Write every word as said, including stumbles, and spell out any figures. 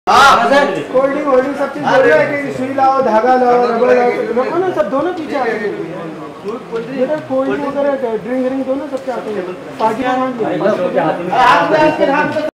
Cold drink holding सब चीज बोल रहे हैं कि सुई लाओ, धागा लाओ, रबड़ लाओ, लोगों ने सब दोनों पीछे आ गए। कोल्ड ड्रिंक वगैरह ड्रिंक ड्रिंक दोनों सबके आते हैं पार्टी।